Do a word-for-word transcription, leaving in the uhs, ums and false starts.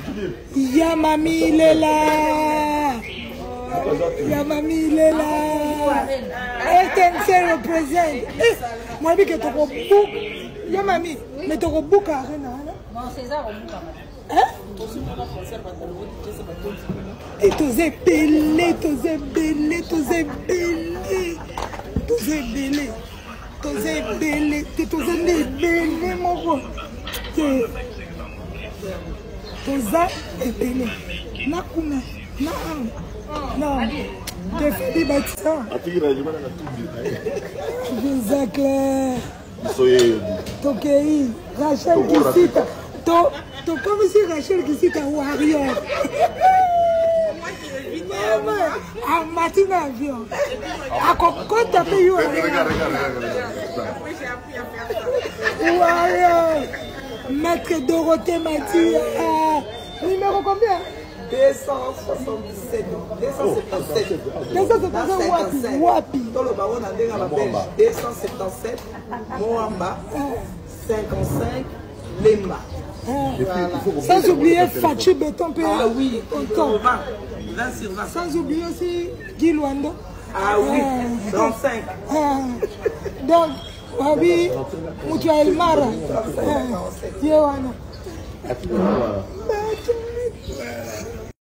Ya Mami, il est là. Ya Mami, il est là. R T N C représente. Moi, je dis que tu as beaucoup. Ya Mami, mais tu as beaucoup à rien. Non, César, on bouge. Hein? Et tous es belé, tous es belé, tous es belé, tous es belé, tous es belé, tous es belé, mon gros. Tous es belé. Nakuna, na, non, tu fais des bâtiments. Je clair. Tokei, Rachel Kisita. To, to comme si Rachel Kisita warrior. En matin avion. À quoi taper you? Warrior. Maître Dorothée Mathieu. Numéro combien? deux cent soixante-dix-sept. deux cent soixante-dix-sept. deux cent soixante-dix-sept wapi? Wapi. Dans le baron, on a dit à la Belge. deux cent soixante-dix-sept. Moamba. cinquante-cinq. Lemba. Voilà. Sans oublier Fatou Béton. Ah oui, autant. vingt sur vingt. Sans oublier aussi Guy Luando. Ah oui, trente-cinq. Donc, Wabi, Moutua Elmara. Yewana.